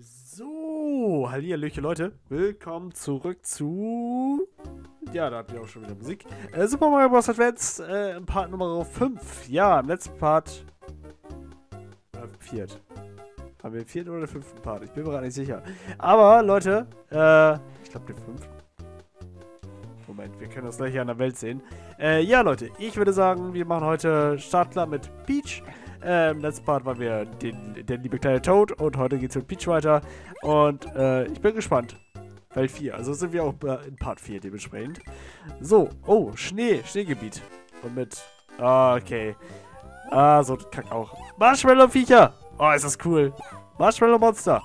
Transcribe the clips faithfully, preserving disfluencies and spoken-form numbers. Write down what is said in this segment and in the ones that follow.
So, hallihallöchen Leute, willkommen zurück zu... Ja, da habt ihr auch schon wieder Musik. Äh, Super Mario Bros. Advance, äh, im Part Nummer fünf. Ja, im letzten Part... Äh, viert. Haben wir den vierten oder den fünften Part? Ich bin mir gerade nicht sicher. Aber, Leute, äh, ich glaube den fünften. Moment, wir können das gleich hier an der Welt sehen. Äh, ja, Leute, ich würde sagen, wir machen heute Startklar mit Peach. Äh, Im letzten Part waren wir den, der liebe kleine Toad und heute geht es mit Peach weiter. Und äh, ich bin gespannt. Welt vier, also sind wir auch in Part vier dementsprechend. So, oh, Schnee, Schneegebiet. Und mit, ah, okay. Ah, so kack auch. Marshmallow-Viecher! Oh, ist das cool. Marshmallow-Monster.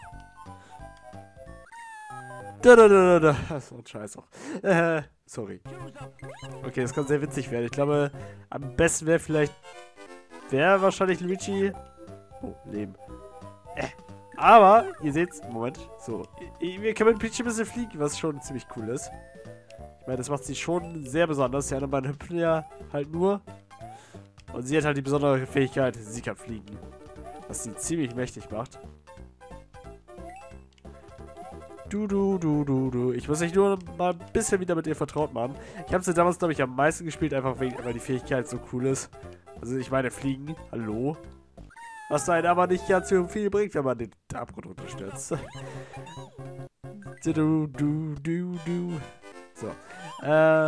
Da, da, da, da, da. Das ist ein Scheiß auch. Äh, sorry. Okay, das kann sehr witzig werden. Ich glaube, am besten wäre vielleicht... Wäre wahrscheinlich Luigi... Oh, Leben. Äh. Aber, ihr seht's... Moment. So. Wir können mit Peach ein bisschen fliegen, was schon ziemlich cool ist. Ich meine, das macht sie schon sehr besonders. Die anderen beiden hüpfen ja halt nur. Und sie hat halt die besondere Fähigkeit, sie kann fliegen. Was sie ziemlich mächtig macht. Du, du, du, du, du. Ich muss mich nur mal ein bisschen wieder mit ihr vertraut machen. Ich habe sie damals, glaube ich, am meisten gespielt, einfach wegen, weil die Fähigkeit so cool ist. Also ich meine, fliegen. Hallo? Was einen aber nicht ganz so viel bringt, wenn man den Abgrund unterstützt. Du, du, du, du, du. So. Äh.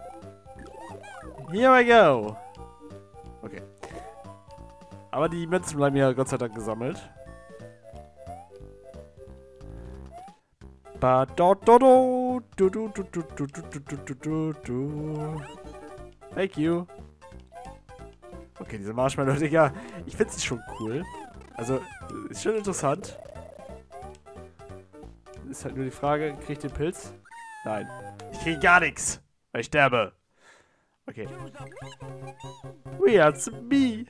Here we go. Okay. Aber die Münzen bleiben ja Gott sei Dank gesammelt. Ba do do do du du du du du du du du du du. Thank you. Okay, diese Marshmallow, Digga. Ich finde sie schon cool. Also, ist schon interessant. Ist halt nur die Frage, krieg ich den Pilz? Nein. Ich kriege gar nichts, weil ich sterbe. Okay. We are me.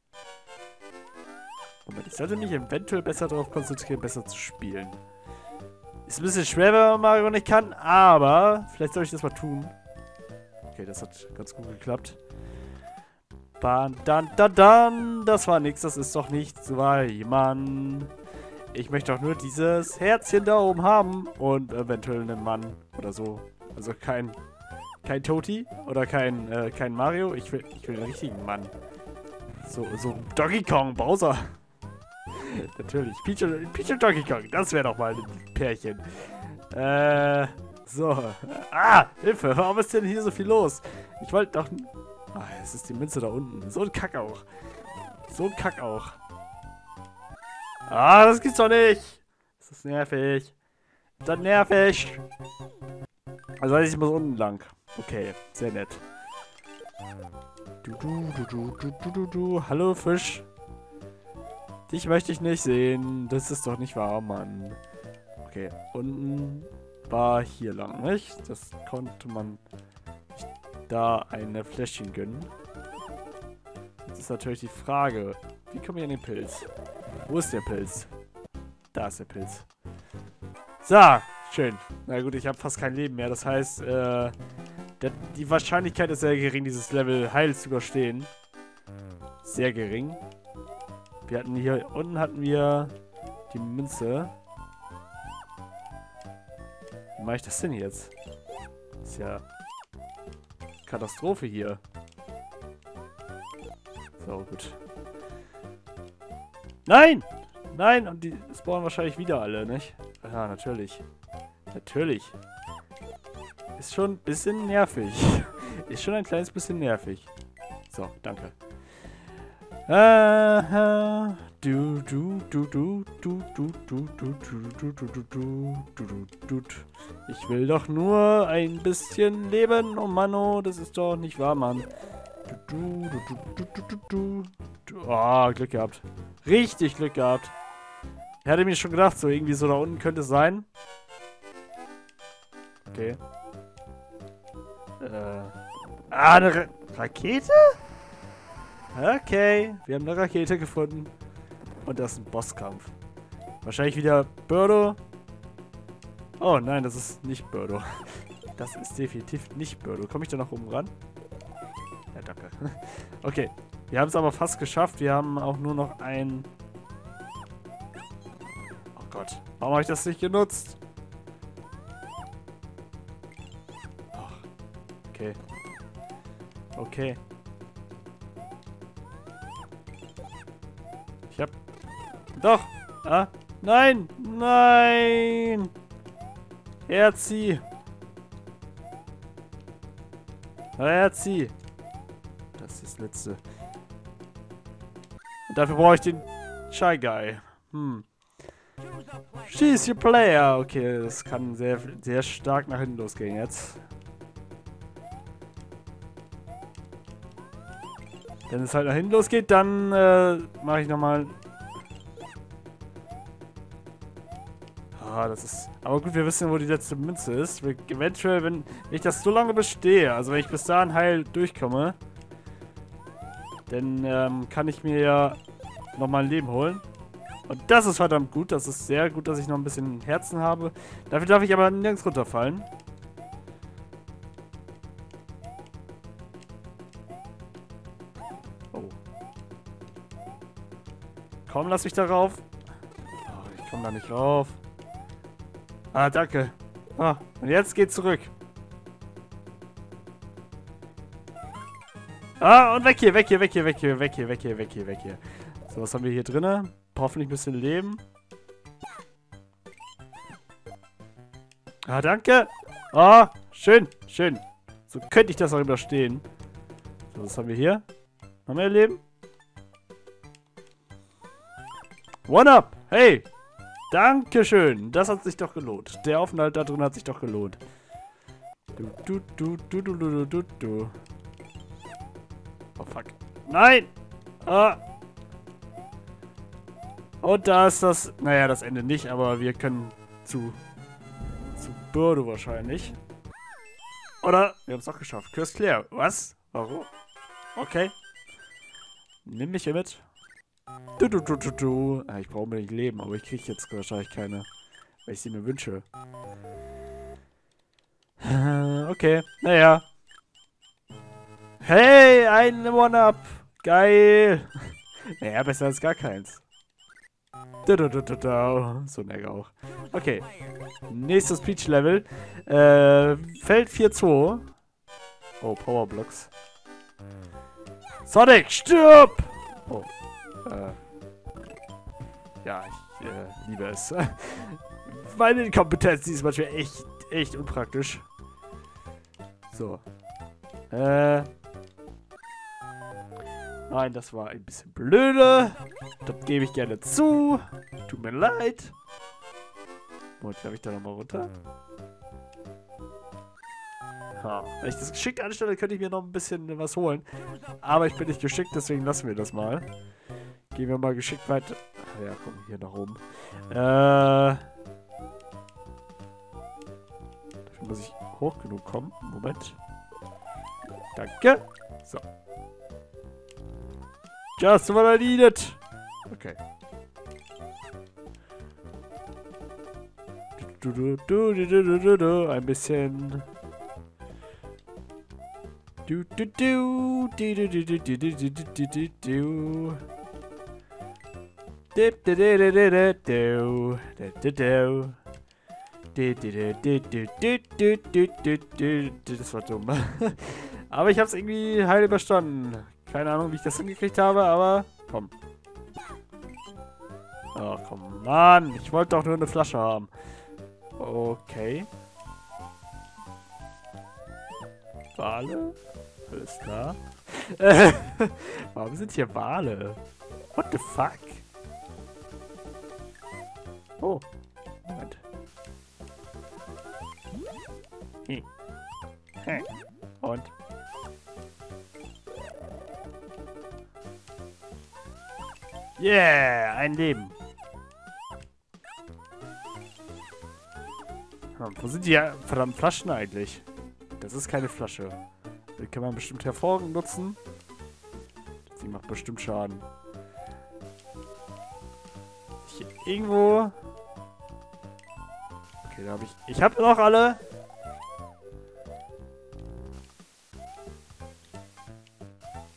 Moment, ich sollte mich eventuell besser darauf konzentrieren, besser zu spielen. Ist ein bisschen schwer, wenn man Mario nicht kann, aber vielleicht soll ich das mal tun. Okay, das hat ganz gut geklappt. Dann, dann, dann, dann. Das war nix, das ist doch nichts, weil, Mann. Ich möchte doch nur dieses Herzchen da oben haben und eventuell einen Mann oder so. Also kein, kein Toti oder kein, äh, kein Mario. Ich will, ich will einen richtigen Mann. So, so Donkey Kong, Bowser. Natürlich. Peach und, Peach und Donkey Kong. Das wäre doch mal ein Pärchen. Äh, so. Ah, Hilfe. Warum ist denn hier so viel los? Ich wollte doch... Ah, es ist die Münze da unten. So ein Kack auch. So ein Kack auch. Ah, das gibt's doch nicht. Das ist nervig. Das ist nervig. Also ich muss unten lang. Okay, sehr nett. Du, du, du, du, du, du, du, du. Hallo, Fisch. Dich möchte ich nicht sehen. Das ist doch nicht wahr, Mann. Okay, unten war hier lang, nicht? Das konnte man nicht da eine Fläschchen gönnen. Jetzt ist natürlich die Frage, wie komme ich an den Pilz? Wo ist der Pilz? Da ist der Pilz. So, schön. Na gut, ich habe fast kein Leben mehr. Das heißt, äh, der, die Wahrscheinlichkeit ist sehr gering, dieses Level heil zu überstehen. Sehr gering. Wir hatten hier unten hatten wir die Münze. Wie mache ich das denn jetzt? Das ist ja Katastrophe hier. So, gut. Nein! Nein! Und die spawnen wahrscheinlich wieder alle, nicht? Ja, natürlich. Natürlich. Ist schon ein bisschen nervig. Ist schon ein kleines bisschen nervig. So, danke. Aha, du, du, du, du, du, du, du, du, du, du, du, du, du, du, du. Ich will doch nur ein bisschen leben. Oh Mann, oh, das ist doch nicht wahr, Mann. Du, du, du, du, du, du, du. Oh, Glück gehabt. Richtig Glück gehabt. Ich hatte mir schon gedacht, so irgendwie so da unten könnte es sein. Okay. Äh. Ah, eine Ra Rakete? Okay, wir haben eine Rakete gefunden. Und das ist ein Bosskampf. Wahrscheinlich wieder Birdo. Oh nein, das ist nicht Birdo. Das ist definitiv nicht Birdo. Komme ich da noch oben ran? Ja, danke. Okay, wir haben es aber fast geschafft. Wir haben auch nur noch ein... Gott. Warum habe ich das nicht genutzt? Ach. Okay. Okay. Ich hab... Doch! Ah! Nein! Nein! Herzi! Herzi! Das ist das Letzte. Und dafür brauche ich den Shy Guy. Hm. She's your player. Okay, das kann sehr, sehr stark nach hinten losgehen jetzt. Wenn es halt nach hinten losgeht, dann äh, mache ich nochmal... Ah, das ist... Aber gut, wir wissen, wo die letzte Münze ist. Wir, eventuell, wenn ich das so lange bestehe, also wenn ich bis dahin heil durchkomme, dann ähm, kann ich mir ja nochmal ein Leben holen. Und das ist verdammt gut. Das ist sehr gut, dass ich noch ein bisschen Herzen habe. Dafür darf ich aber nirgends runterfallen. Oh. Komm, lass mich da rauf. Oh, ich komme da nicht rauf. Ah, danke. Ah, und jetzt geht's zurück. Ah, und weg hier, weg hier, weg hier, weg hier, weg hier, weg hier, weg hier, weg hier. So, was haben wir hier drinnen? Hoffentlich ein bisschen Leben. Ah, danke. Ah, schön, schön. So könnte ich das auch überstehen. So, was haben wir hier? Noch mehr Leben? One up. Hey. Dankeschön. Das hat sich doch gelohnt. Der Aufenthalt da drin hat sich doch gelohnt. Du, du, du, du, du, du, du, du. Oh, fuck. Nein. Ah. Und da ist das, naja, das Ende nicht, aber wir können zu, zu Birdo wahrscheinlich. Oder, wir haben es auch geschafft. Curse Clear. Was? Warum? Okay. Nimm mich hier mit. Du, du, du, du, du. Ah, ich brauche unbedingt Leben, aber ich kriege jetzt wahrscheinlich keine, weil ich sie mir wünsche. Okay, naja. Hey, ein One-Up. Geil. Naja, besser als gar keins. Du, du, du, du, du. So ein Egg auch. Okay. Nächstes Peach-Level. Äh, Feld vier zwei. Oh, Powerblocks. Sonic, stirb! Oh. Äh. Ja, ich äh, liebe es. Meine Inkompetenz, die ist manchmal echt, echt unpraktisch. So. Äh. Nein, das war ein bisschen blöde. Das gebe ich gerne zu. Tut mir leid. Moment, darf ich da nochmal runter? Ha. Wenn ich das geschickt anstelle, könnte ich mir noch ein bisschen was holen. Aber ich bin nicht geschickt, deswegen lassen wir das mal. Gehen wir mal geschickt weiter. Ja, komm, hier nach oben. Äh. Dafür muss ich hoch genug kommen. Moment. Danke. So. Just what I needed. Okay. Du, du, du, du, du, du, du, du. Ein bisschen. Du, du, du, du, du, du, du, du, du, du, du, du, du. Dip, du, du, du, du, du, du, du. Du, du, du, du, du, du, du, du, du. Das war dumm. Aber ich hab's irgendwie heil überstanden. Keine Ahnung, wie ich das hingekriegt habe, aber komm. Oh, komm, Mann. Ich wollte doch nur eine Flasche haben. Okay. Wale? Alles klar. Warum sind hier Wale? What the fuck? Oh. Moment. Hm. Hm. Und? Yeah, ein Leben. Hm, wo sind die verdammten Flaschen eigentlich? Das ist keine Flasche. Die kann man bestimmt hervorragend nutzen. Sie macht bestimmt Schaden. Hier irgendwo. Okay, da habe ich. Ich habe noch alle.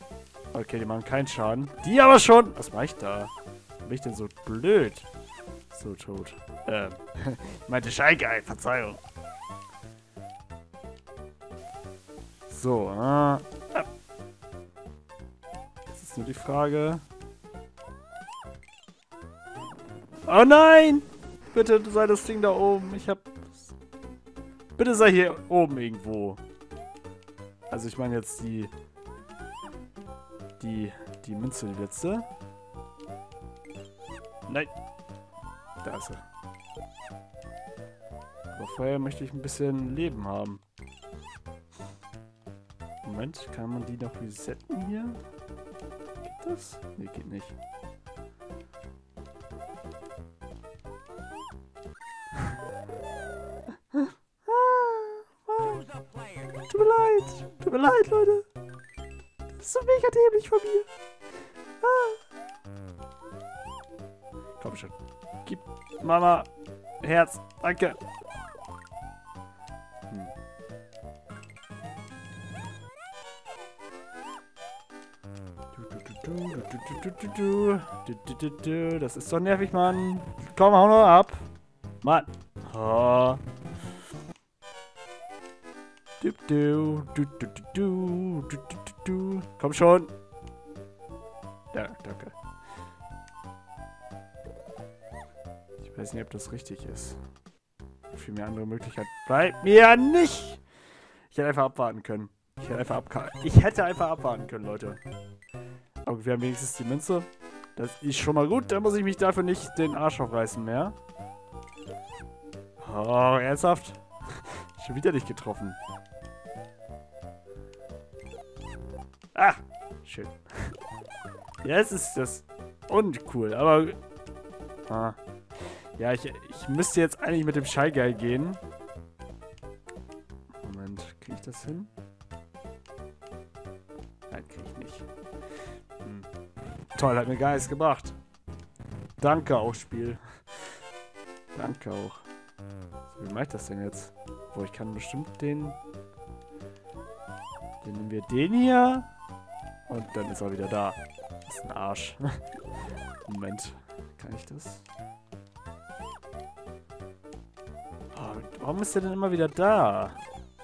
Okay, die machen keinen Schaden. Die aber schon. Was mache ich da? Bin ich denn so blöd? So tot. Ähm, ich meinte Shy Guy, Verzeihung. So, äh. Jetzt ist nur die Frage. Oh nein! Bitte sei das Ding da oben. Ich hab. Bitte sei hier oben irgendwo. Also ich meine jetzt die. Die. Die Münze, die letzte. Nein. Da ist er. Aber vorher möchte ich ein bisschen Leben haben. Moment, kann man die noch resetten hier? Geht das? Nee, geht nicht. Tut mir leid. Tut mir leid, Leute. Das ist so mega dämlich von mir. Ah. Komm schon. Gib Mama Herz. Danke. Hm. Das ist so nervig, Mann. Komm, hau noch ab. Mann. Oh. Du, du, du, du, du, du, du, du. Komm schon. Ja, danke. Ich weiß nicht, ob das richtig ist. Viel mehr andere Möglichkeit bleibt mir ja nicht. Ich hätte einfach abwarten können. Ich hätte einfach, abka ich hätte einfach abwarten können, Leute. Aber wir haben wenigstens die Münze. Das ist schon mal gut. Da muss ich mich dafür nicht den Arsch aufreißen mehr. Oh, ernsthaft? Schon wieder nicht getroffen. Ah, schön. Ja, es ist das uncool, aber... Ah. Ja, ich, ich müsste jetzt eigentlich mit dem Shy Guy gehen. Moment, kriege ich das hin? Nein, kriege ich nicht. Hm. Toll, hat mir gar nichts gebracht. Danke auch, Spiel. Danke auch. So, wie mache ich das denn jetzt? Wo ich kann bestimmt den... Den nehmen wir den hier. Und dann ist er wieder da. Das ist ein Arsch. Moment. Kann ich das? Oh, warum ist der denn immer wieder da?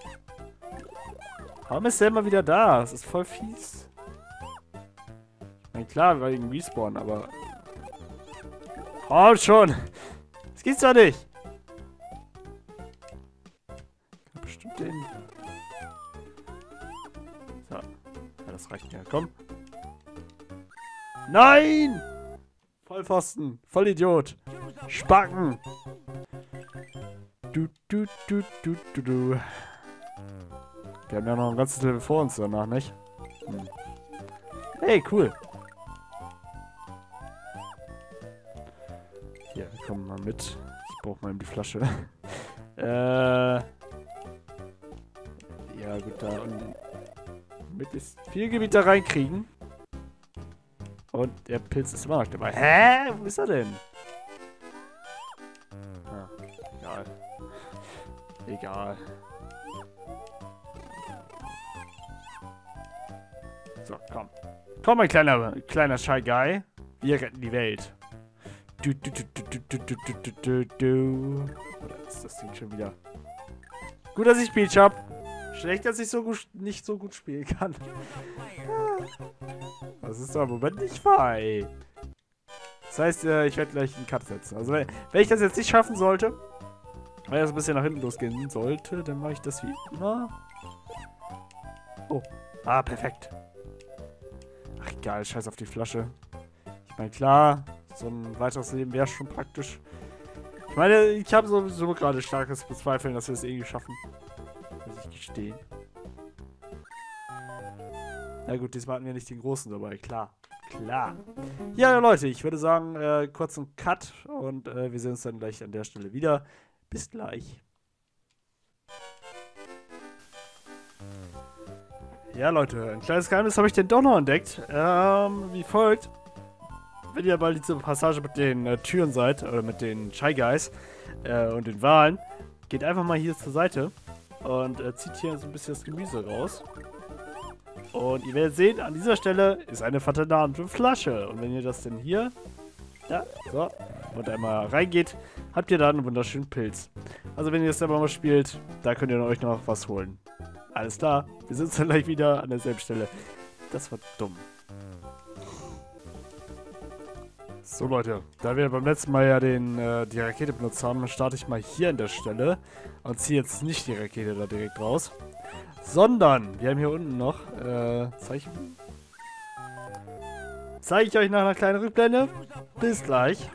Warum ist der immer wieder da? Das ist voll fies. Ich meine, klar, wegen Respawn, aber... Oh, schon! Das gibt's doch nicht! Ich kann bestimmt den... So. Ja, das reicht mir. Komm. Nein! Vollpfosten. Vollidiot. Spacken. Du, du, du, du, du, du. Wir haben ja noch ein ganzes Level vor uns danach, nicht? Hm. Hey, cool. Hier, komm mal mit. Ich brauche mal eben die Flasche. äh... Ja, gut, da unten. Möglichst viel Gebiet da reinkriegen. Und der Pilz ist immer noch dabei. Hä? Wo ist er denn? Ah, egal. Egal. So, komm. Komm, mein kleiner, kleiner Shy Guy. Wir retten die Welt. Du, du, du, du, du, du, du, du, du, du. Oder ist das Ding schon wieder? Gut, dass ich Peach hab. Schlecht, dass ich so gut, nicht so gut spielen kann. Das ist doch im Moment nicht wahr, ey. Das heißt, äh, ich werde gleich einen Cut setzen. Also, wenn, wenn ich das jetzt nicht schaffen sollte, weil das ein bisschen nach hinten losgehen sollte, dann mache ich das wie immer. Oh. Ah, perfekt. Ach, egal, scheiß auf die Flasche. Ich meine, klar, so ein weiteres Leben wäre schon praktisch. Ich meine, ich habe sowieso gerade starkes Bezweifeln, dass wir es irgendwie schaffen. Muss ich gestehen. Na gut, diesmal hatten wir nicht den Großen dabei, klar. Klar. Ja, Leute, ich würde sagen, äh, kurzen Cut und äh, wir sehen uns dann gleich an der Stelle wieder. Bis gleich. Ja, Leute, ein kleines Geheimnis habe ich denn doch noch entdeckt. Ähm, wie folgt. Wenn ihr bei dieser Passage mit den äh, Türen seid, oder mit den Shy Guys äh, und den Walen, geht einfach mal hier zur Seite und äh, zieht hier so ein bisschen das Gemüse raus. Und ihr werdet sehen, an dieser Stelle ist eine vertane Flasche. Und wenn ihr das denn hier... Ja, so. und einmal reingeht, habt ihr da einen wunderschönen Pilz. Also wenn ihr das selber mal spielt, da könnt ihr euch noch was holen. Alles klar, wir sind dann gleich wieder an derselben Stelle. Das war dumm. So Leute, da wir beim letzten Mal ja den, äh, die Rakete benutzt haben, starte ich mal hier an der Stelle und ziehe jetzt nicht die Rakete da direkt raus, sondern wir haben hier unten noch, äh, Zeichen. Zeige ich euch nach einer kleinen Rückblende. Bis gleich.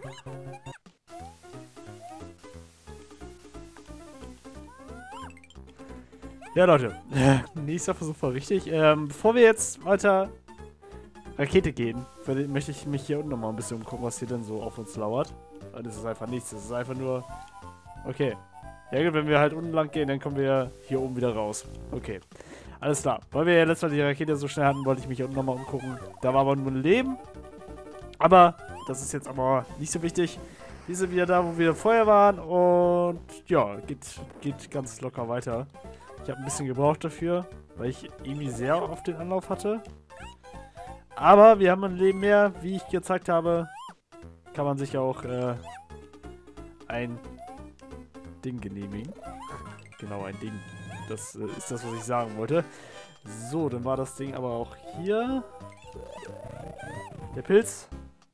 Ja Leute, nächster Versuch war richtig. Ähm, bevor wir jetzt weiter Rakete gehen, möchte ich mich hier unten nochmal ein bisschen umgucken, was hier denn so auf uns lauert. Und es ist einfach nichts, es ist einfach nur... Okay. Ja gut, wenn wir halt unten lang gehen, dann kommen wir hier oben wieder raus. Okay. Alles klar. Weil wir ja letztes Mal die Rakete so schnell hatten, wollte ich mich hier unten nochmal umgucken. Da war aber nur ein Leben. Aber das ist jetzt aber nicht so wichtig. Wir sind wieder da, wo wir vorher waren. Und ja, geht, geht ganz locker weiter. Ich habe ein bisschen gebraucht dafür, weil ich irgendwie sehr auf den Anlauf hatte. Aber wir haben ein Leben mehr. Wie ich gezeigt habe, kann man sich auch äh, ein Ding genehmigen. Genau, ein Ding. Das äh, ist das, was ich sagen wollte. So, dann war das Ding aber auch hier. Der Pilz.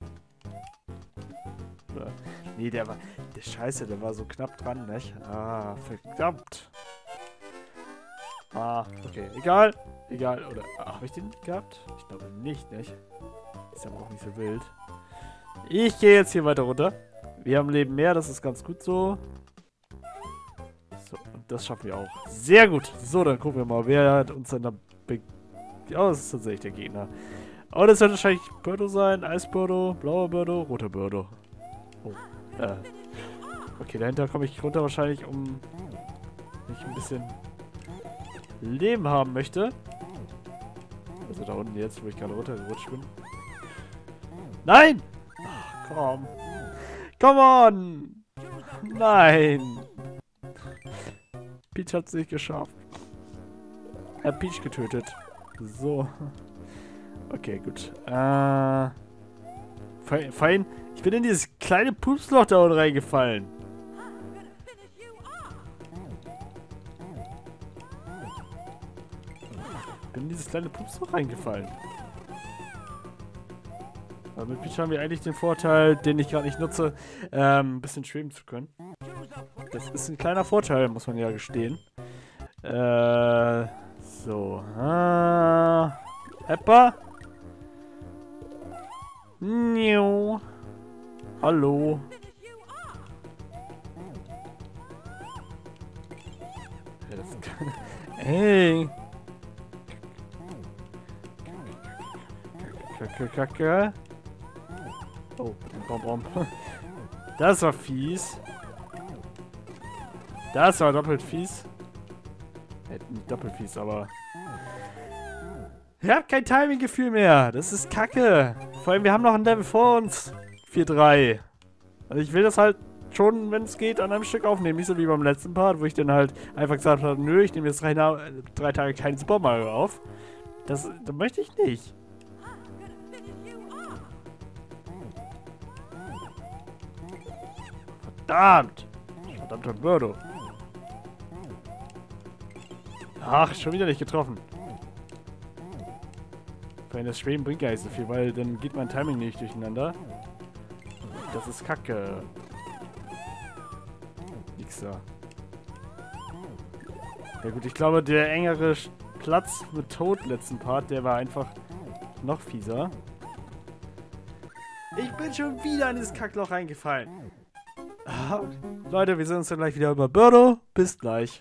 Oder, nee, der war... Der Scheiße, der war so knapp dran, nicht? Ah, verdammt. Ah, okay. Egal. Egal. Oder... Ah, habe ich den gehabt? Ich glaube nicht, nicht? Ist aber auch nicht so wild. Ich gehe jetzt hier weiter runter. Wir haben Leben mehr, das ist ganz gut so. So, und das schaffen wir auch. Sehr gut. So, dann gucken wir mal, wer hat uns denn da... Be oh, das ist tatsächlich der Gegner. Oh, das wird wahrscheinlich Birdo sein. Eisbirdo, blauer Birdo, roter Birdo. Oh, äh. Okay, dahinter komme ich runter wahrscheinlich, um... Wenn ich ein bisschen... Leben haben möchte. Also da unten jetzt, wo ich gerade runtergerutscht bin. Nein! Ach, komm. Come on! Nein! Peach hat es nicht geschafft. Er hat Peach getötet. So. Okay, gut. Äh. Fein. Ich bin in dieses kleine Pupsloch da unten reingefallen. Ich bin in dieses kleine Pupsloch reingefallen. Aber mit Peach haben wir eigentlich den Vorteil, den ich gerade nicht nutze, ähm, ein bisschen schweben zu können. Das ist ein kleiner Vorteil, muss man ja gestehen. Äh, so. Ah, Hepper. Niu. Hallo. Ja, das kann... Hey. Kacke, Kacke. Oh, bom, bom. Das war fies. Das war doppelt fies. Äh, nicht doppelt fies, aber... Ich hab kein Timing-Gefühl mehr. Das ist kacke. Vor allem, wir haben noch ein Level vor uns. vier drei. Also ich will das halt schon, wenn es geht, an einem Stück aufnehmen. Nicht so wie beim letzten Part, wo ich dann halt einfach gesagt habe, nö, ich nehme jetzt drei, drei Tage keinen Super Mario auf. Das, das möchte ich nicht. Verdammt! Verdammter Birdo. Ach, schon wieder nicht getroffen. Vor allem das Schweben bringt gar nicht so viel, weil dann geht mein Timing nicht durcheinander. Das ist kacke. Nix da. Ja gut, ich glaube, der engere Platz mit Toad letzten Part, der war einfach noch fieser. Ich bin schon wieder in dieses Kackloch reingefallen. Ah, Leute, wir sehen uns dann gleich wieder über Birdo. Bis gleich.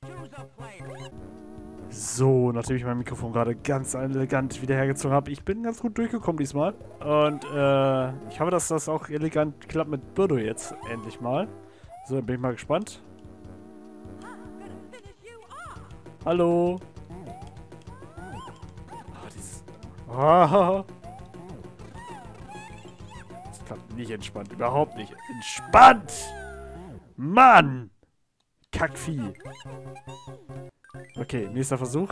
So, nachdem ich mein Mikrofon gerade ganz elegant wieder hergezogen habe, ich bin ganz gut durchgekommen diesmal. Und äh, ich hoffe, dass das auch elegant klappt mit Birdo jetzt endlich mal. So, dann bin ich mal gespannt. Hallo. Oh, dieses... Oh. Das klappt nicht entspannt, überhaupt nicht entspannt. Mann! Kackvieh. Okay, nächster Versuch.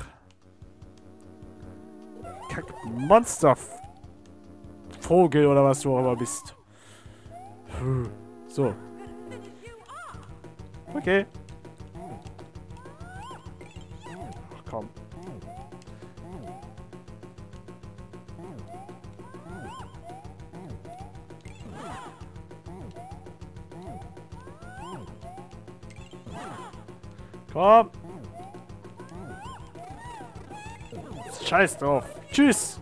Kackmonster. Vogel oder was du auch immer bist. Puh. So. Okay. Ach komm. Komm. Scheiß drauf. Tschüss.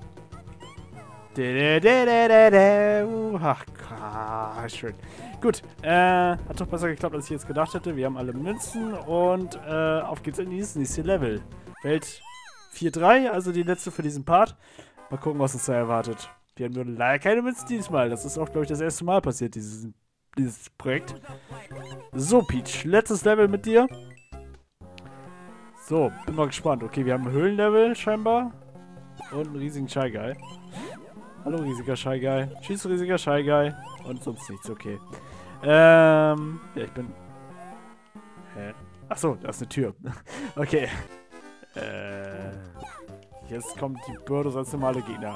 Ach, schön. Gut, äh, hat doch besser geklappt, als ich jetzt gedacht hätte. Wir haben alle Münzen und äh, auf geht's in dieses nächste Level. Welt vier drei, also die letzte für diesen Part. Mal gucken, was uns da erwartet. Wir haben nur leider keine Münzen diesmal. Das ist auch, glaube ich, das erste Mal passiert, dieses, dieses Projekt. So, Peach, letztes Level mit dir. So, bin mal gespannt. Okay, wir haben ein Höhlenlevel scheinbar. Und einen riesigen Shy Guy. Hallo, riesiger Shy Guy. Tschüss, riesiger Shy Guy. Und sonst nichts, okay. Ähm, ja, ich bin... Hä? Achso, da ist eine Tür. Okay. Äh, jetzt kommt die Birdos als normale Gegner.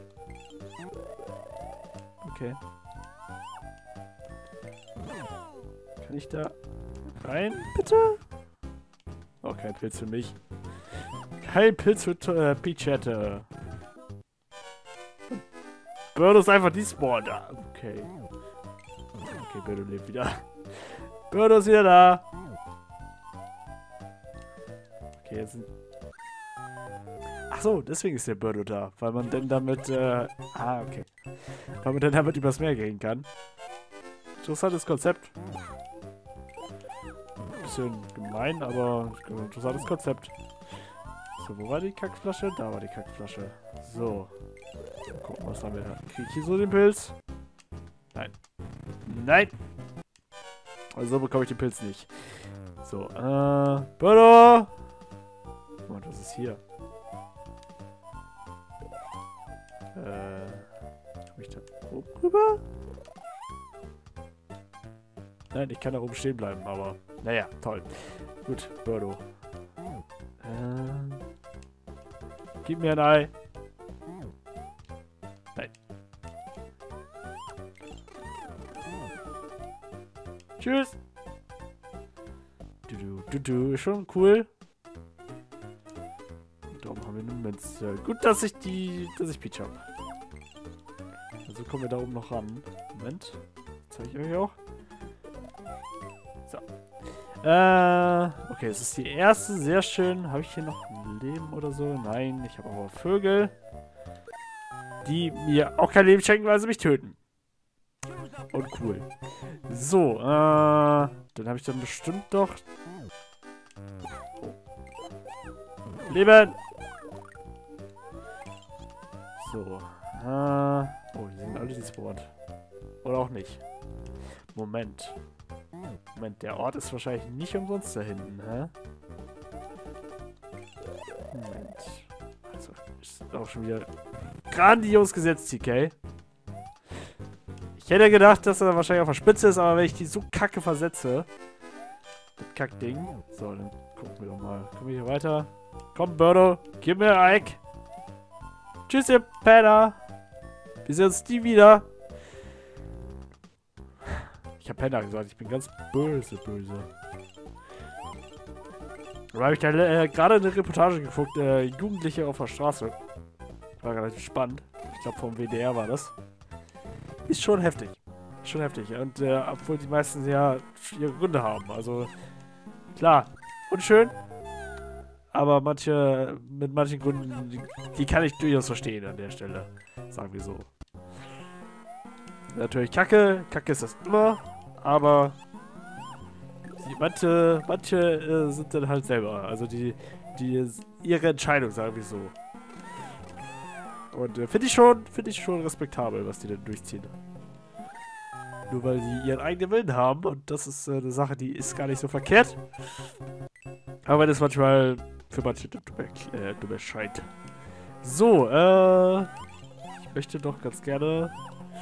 Okay. Kann ich da rein, bitte? Oh, kein Pilz für mich. Kein Pilz für äh, Peach hätte. Birdo ist einfach die Spawn da. Okay. Okay, Birdo lebt wieder. Birdo ist wieder da. Okay, jetzt sind... Ach so, deswegen ist der Birdo da. Weil man denn damit, äh... Ah, okay. Weil man dann damit übers Meer gehen kann. Interessantes Konzept. Bisschen gemein, aber interessantes Konzept. So, wo war die Kackflasche? Da war die Kackflasche. So. Mal gucken, was haben wir da. Krieg ich hier so den Pilz? Nein. Nein! Also so bekomme ich den Pilz nicht. So, äh... Birdo! Oh, was ist hier? Äh... Komm ich da oben rüber? Nein, ich kann da oben stehen bleiben, aber... Naja, toll. Gut, Birdo. Äh... Gib mir ein Ei. Nein. Tschüss. Du, du, du, du. Schon cool. Und da oben haben wir eine Münze. Gut, dass ich die, dass ich Peach habe. Also kommen wir da oben noch ran. Moment. Zeige ich euch auch. So. Äh, okay, es ist die erste. Sehr schön. Habe ich hier noch ein Leben oder so? Nein, ich habe aber Vögel. Die mir auch kein Leben schenken, weil sie mich töten. Und cool. So, äh, dann habe ich dann bestimmt doch... Leben! So, äh... Oh, die sind alle despawned. Oder auch nicht. Moment. Moment, der Ort ist wahrscheinlich nicht umsonst da hinten, hä? Moment. Also, ist auch schon wieder grandios gesetzt, T K. Ich hätte gedacht, dass er wahrscheinlich auf der Spitze ist, aber wenn ich die so kacke versetze... Das Kackding. So, dann gucken wir doch mal. Kommen wir hier weiter? Komm, Birdo, gib mir Ike. Tschüss, ihr Penner. Wir sehen uns nie wieder. Ich habe Penner gesagt, ich bin ganz böse, böse. Da habe ich da äh, gerade eine Reportage geguckt, äh, Jugendliche auf der Straße. War relativ spannend. Ich glaube, vom W D R war das. Ist schon heftig. Schon heftig. Und äh, obwohl die meisten ja ihre Gründe haben. Also, klar, unschön. Aber manche, mit manchen Gründen, die, die kann ich durchaus verstehen an der Stelle. Sagen wir so. Natürlich Kacke. Kacke ist das immer. Aber die, manche, manche äh, sind dann halt selber. Also die, die ihre Entscheidung, sagen wir so. Und äh, finde ich schon, finde ich schon respektabel, was die denn durchziehen. Nur weil sie ihren eigenen Willen haben. Und das ist äh, eine Sache, die ist gar nicht so verkehrt. Aber das manchmal für manche äh, dumm erscheint. So, äh... ich möchte doch ganz gerne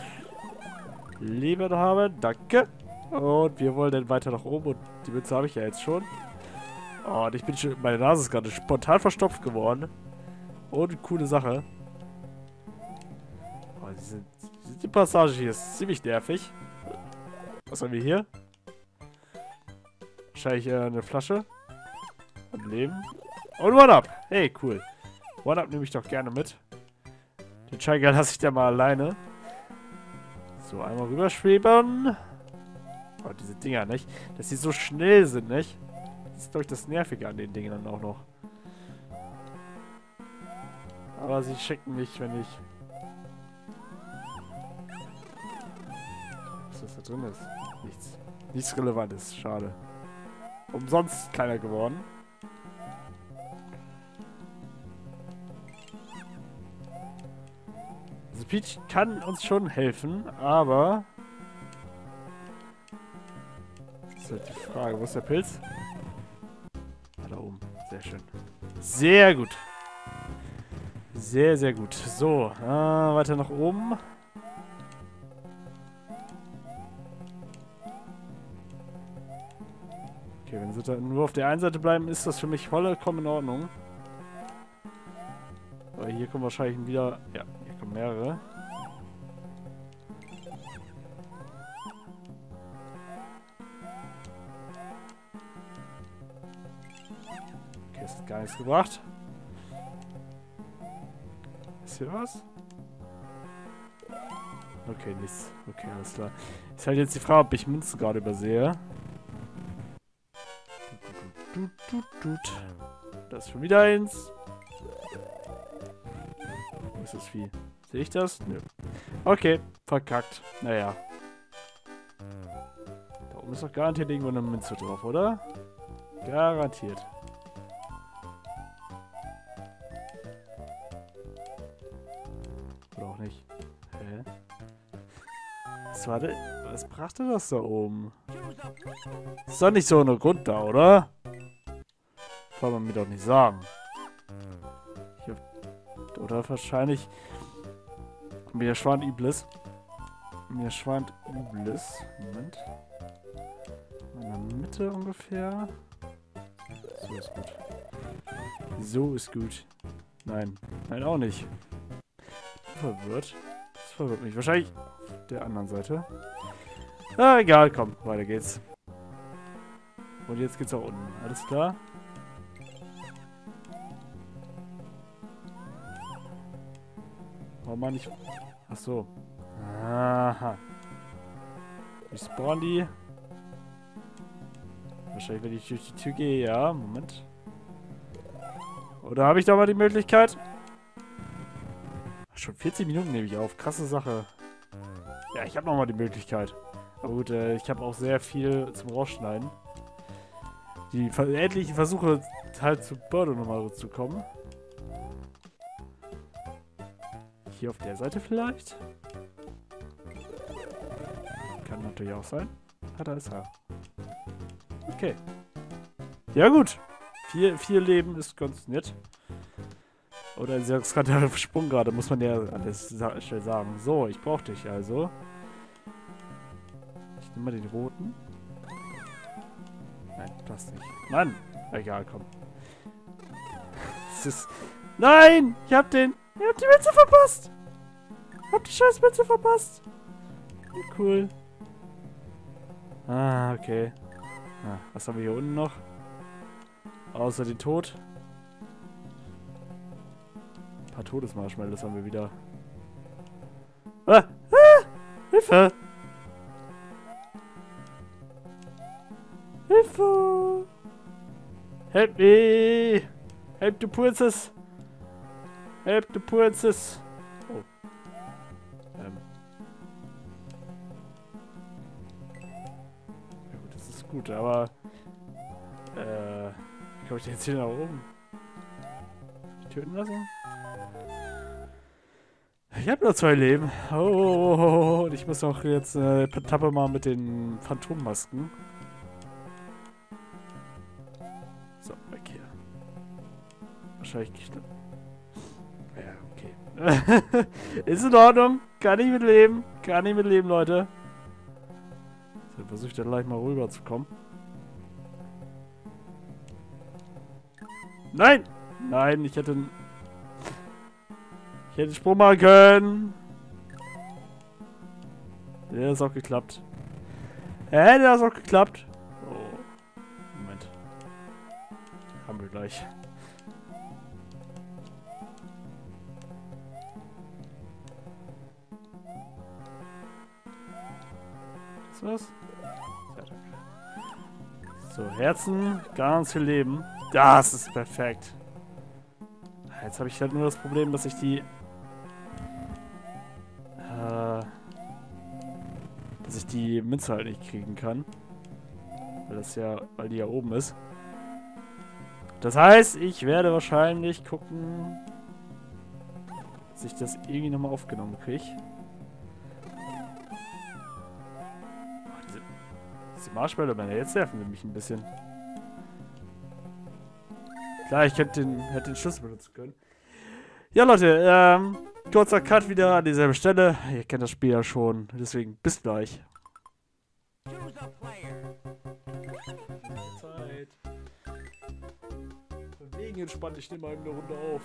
Leben haben. Danke. Und wir wollen dann weiter nach oben. Und die Mütze habe ich ja jetzt schon. Oh, und ich bin schon... Meine Nase ist gerade spontan verstopft geworden. Und eine coole Sache. Oh, die, sind, die Passage hier ist ziemlich nervig. Was haben wir hier? Wahrscheinlich äh, eine Flasche. Und Leben. Und One-Up. Hey, cool. One-Up nehme ich doch gerne mit. Den Scheiger lasse ich da mal alleine. So, einmal rüberschweben. Oh, diese Dinger, nicht? Dass sie so schnell sind, nicht? Das ist, glaube ich, das Nervige an den Dingen dann auch noch. Aber sie schicken mich, wenn ich... Was das da drin ist? Nichts. Nichts Relevantes. Schade. Umsonst kleiner geworden. Also Peach kann uns schon helfen, aber... Das ist halt die Frage. Wo ist der Pilz? Ah, da oben. Sehr schön. Sehr gut. Sehr, sehr gut. So, äh, weiter nach oben. Okay, wenn sie da nur auf der einen Seite bleiben, ist das für mich vollkommen in Ordnung. Aber hier kommen wahrscheinlich wieder... Ja, hier kommen mehrere. Okay, es hat gar nichts gebracht. Ist hier was? Okay, nichts. Okay, alles klar. Ist halt jetzt die Frage, ob ich Münzen gerade übersehe. Das ist schon wieder eins. Wo ist das Vieh? Sehe ich das? Nö. Okay, verkackt. Naja. Da oben ist doch garantiert irgendwo eine Münze drauf, oder? Garantiert. Oder auch nicht. Hä? Was war denn? Was brachte das da oben? Ist doch nicht so ohne Grund da, oder? Kann man mir doch nicht sagen. Hier, oder wahrscheinlich... Mir schwant Iblis. Mir schwant Iblis. Moment. In der Mitte ungefähr. So ist gut. So ist gut. Nein. Nein, auch nicht. Verwirrt. Das verwirrt mich. Wahrscheinlich auf der anderen Seite. Ah, egal. Komm, weiter geht's. Und jetzt geht's auch unten. Alles klar? Warum mal nicht... Ach so. Aha. Ich spawn die. Wahrscheinlich, wenn ich durch die Tür gehe. Ja, Moment. Oder habe ich da mal die Möglichkeit? Ach, schon vierzig Minuten nehme ich auf. Krasse Sache. Ja, ich habe noch mal die Möglichkeit. Aber gut, äh, ich habe auch sehr viel zum Rausschneiden. Die etlichen Versuche halt zu Birdo nochmal zu kommen. Hier auf der Seite vielleicht? Kann natürlich auch sein. Ah, da ist er. Okay. Ja gut. Vier, vier Leben ist ganz nett. Oder ist ja gerade der Sprung gerade, muss man ja alles schnell sagen. So, ich brauche dich also. Ich nehme mal den roten. Nein, das nicht. Mann! Egal, komm. Das ist... Nein! Ich hab den... Ich hab die Mütze verpasst! Ich hab die scheiß Mütze verpasst! Cool. Ah, okay. Ah, was haben wir hier unten noch? Außer den Tod. Ein paar Todesmarshmallows haben wir wieder. Ah! Ah! Hilfe! Hilfe! Help me! Help the princess! Help the princess! Oh. Ähm. Ja gut, das ist gut, aber... Äh... Wie komme ich denn jetzt hier nach oben? Ich töten lassen? Ich habe nur zwei Leben. Oh, und ich muss auch jetzt äh, tappe mal mit den Phantommasken. So, weg hier. Wahrscheinlich... Ja, okay. Ist in Ordnung. Kann ich mit leben. Kann ich mit leben, Leute. So, versuche ich dann gleich mal rüber zu kommen. Nein! Nein, ich hätte... Ich hätte Sprung machen können. Ja, ist auch geklappt. Hätte das auch geklappt? Oh. Moment. Haben wir gleich. Ist was? So, Herzen, ganz viel Leben. Das ist perfekt. Jetzt habe ich halt nur das Problem, dass ich die... Äh, dass ich die Münze halt nicht kriegen kann. Weil das ja... Weil die ja oben ist. Das heißt, ich werde wahrscheinlich gucken... dass ich das irgendwie nochmal aufgenommen kriege. Oh, diese, diese Marshmallow-Männer, jetzt nerven sie mich ein bisschen. Klar, ich hätte den, hätte den Schlüssel benutzen können. Ja, Leute, ähm, kurzer Cut wieder an dieselbe Stelle. Ihr kennt das Spiel ja schon, deswegen bis gleich. Zeit. Von wegen entspannt, ich nehme mal eine Runde auf.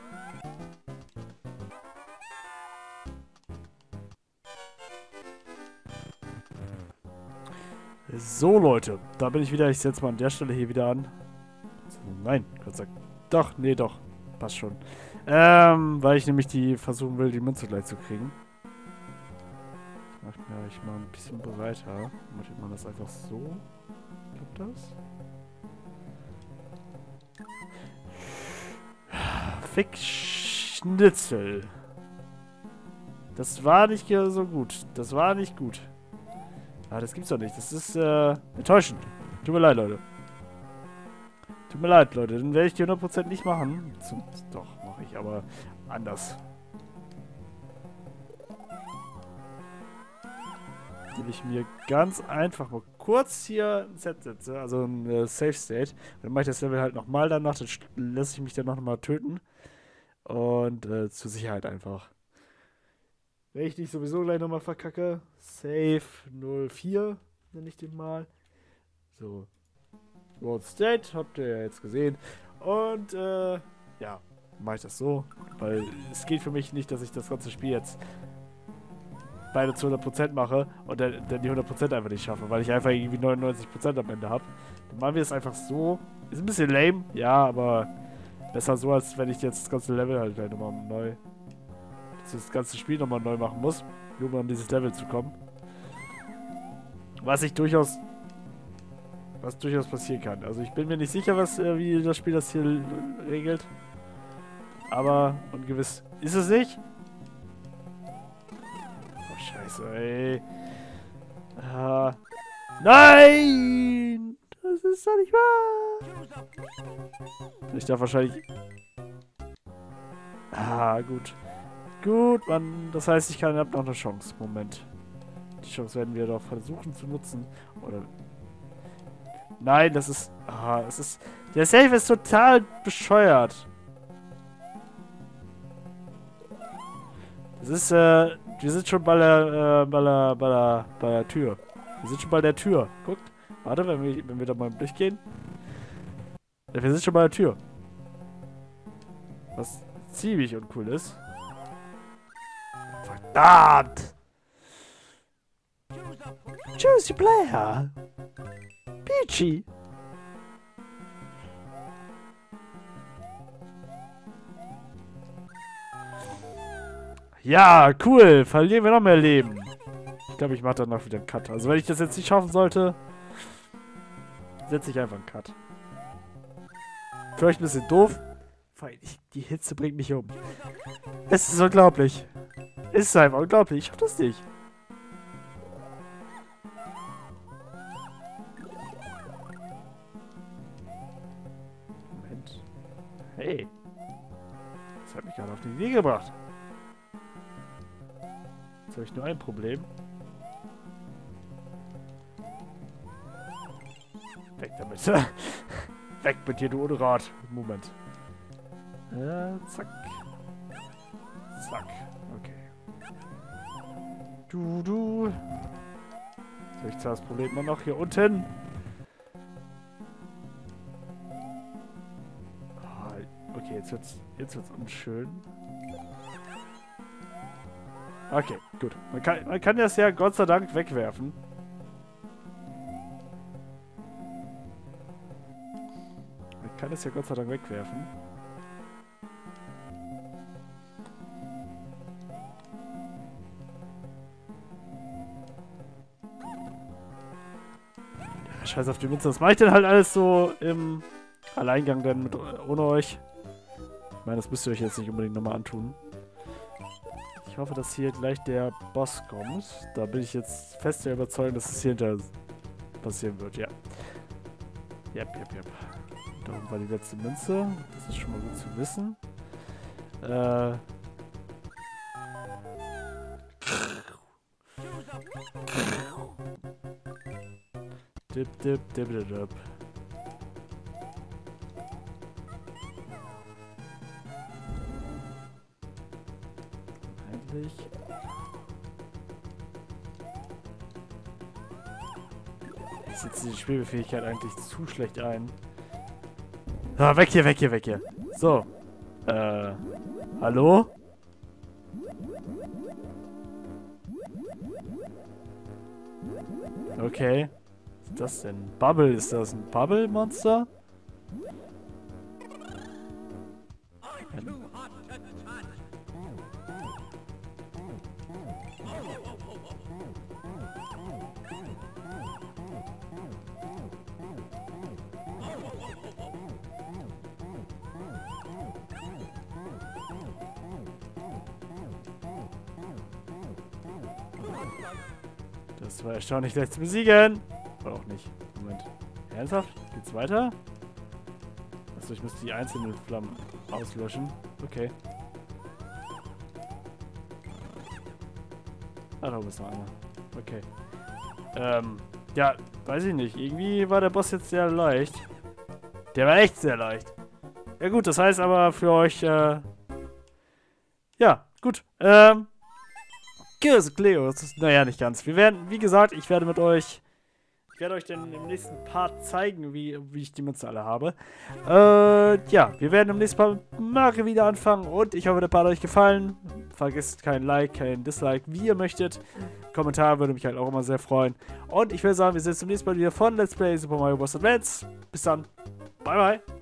So, Leute, da bin ich wieder. Ich setze mal an der Stelle hier wieder an. Nein, Gott sei Dank. Doch, nee, doch. Passt schon. Ähm, weil ich nämlich die versuchen will, die Münze gleich zu kriegen. Ich mach mir ich mal ein bisschen breiter. Macht man das einfach so? Klappt das? Fick Schnitzel. Das war nicht so gut. Das war nicht gut. Ah, das gibt's doch nicht. Das ist, äh, enttäuschend. Tut mir leid, Leute. Tut mir leid, Leute. Dann werde ich die hundert Prozent nicht machen. Zum, doch, mache ich, aber anders. Will ich mir ganz einfach mal kurz hier ein Set setze, also ein äh, Safe State. Dann mache ich das Level halt nochmal danach, dann lasse ich mich dann noch mal töten. Und äh, zur Sicherheit einfach. Wenn ich dich sowieso gleich nochmal verkacke, Safe null vier, nenne ich den mal. So. World State, habt ihr ja jetzt gesehen. Und, äh, ja, mache ich das so. Weil es geht für mich nicht, dass ich das ganze Spiel jetzt beide zu hundert Prozent mache und dann, dann die hundert Prozent einfach nicht schaffe, weil ich einfach irgendwie neunundneunzig Prozent am Ende habe. Dann machen wir es einfach so. Ist ein bisschen lame, ja, aber besser so, als wenn ich jetzt das ganze Level halt gleich nochmal neu, das ganze Spiel nochmal neu machen muss, nur um an dieses Level zu kommen. Was ich durchaus, was durchaus passieren kann. Also ich bin mir nicht sicher, was, äh, wie das Spiel das hier regelt. Aber ungewiss ist es nicht. Oh, scheiße, ey. Ah. Nein! Das ist doch nicht wahr! Ich darf wahrscheinlich... Ah, gut. Gut, Mann. Das heißt, ich kann, hab noch eine Chance. Moment. Die Chance werden wir doch versuchen zu nutzen. Oder... Nein, das ist... Ah, es ist... Der Safe ist total bescheuert. Das ist, äh... Wir sind schon bei der, äh, bei der, bei der, bei der Tür. Wir sind schon bei der Tür. Guckt. Warte, wenn wir, wenn wir da mal durchgehen. Ja, wir sind schon bei der Tür. Was ziemlich uncool ist. Verdammt! Choose your player. Peachy. Ja, cool. Verlieren wir noch mehr Leben. Ich glaube, ich mache danach wieder einen Cut. Also wenn ich das jetzt nicht schaffen sollte, setze ich einfach einen Cut. Vielleicht ein bisschen doof. Weil ich, die Hitze bringt mich um. Es ist unglaublich. Es ist einfach unglaublich. Ich schaff das nicht. Moment. Hey. Das hat mich gerade auf die Idee gebracht. Jetzt habe ich nur ein Problem. Weg damit. Weg mit dir, du Unrat. Moment. Äh, zack. Zack. Okay. Du, du. Jetzt habe ich zwar das Problem immer noch hier unten. Oh, okay, jetzt wird's, jetzt wird's unschön. Okay, gut. Man kann, man kann das ja Gott sei Dank wegwerfen. kann es ja Gott sei Dank wegwerfen. Ja, scheiß auf die Münze. Das mache ich dann halt alles so im Alleingang dann mit, ohne euch. Ich meine, das müsst ihr euch jetzt nicht unbedingt nochmal antun. Ich hoffe, dass hier gleich der Boss kommt. Da bin ich jetzt fest der Überzeugung, dass es hier hinterher passieren wird, ja. Jep, jep, jep. Da oben war die letzte Münze. Das ist schon mal gut zu wissen. Äh. Dip, dip, dip, dip, dip. Endlich. Ich setze die Schwebefähigkeit eigentlich zu schlecht ein. Ah, weg hier, weg hier, weg hier. So. Äh. Hallo? Okay. Was ist das denn? Bubble, ist das ein Bubble-Monster? Das war erstaunlich leicht zu besiegen. Oder auch nicht. Moment. Ernsthaft? Geht's weiter? Achso, ich muss die einzelnen Flammen auslöschen. Okay. Ah, da oben ist noch einer. Okay. Ähm, ja, weiß ich nicht. Irgendwie war der Boss jetzt sehr leicht. Der war echt sehr leicht. Ja gut, das heißt aber für euch, äh... ja, gut. Ähm... Kirse Cleo. Naja, nicht ganz. Wir werden, wie gesagt, ich werde mit euch... Ich werde euch dann im nächsten Part zeigen, wie, wie ich die Münze alle habe. Äh, ja, wir werden im nächsten Part mit Mario wieder anfangen und ich hoffe, der Part hat euch gefallen. Vergesst kein Like, kein Dislike, wie ihr möchtet. Kommentar würde mich halt auch immer sehr freuen. Und ich würde sagen, wir sehen uns im nächsten Mal wieder von Let's Play Super Mario Bros. Advance. Bis dann. Bye, bye.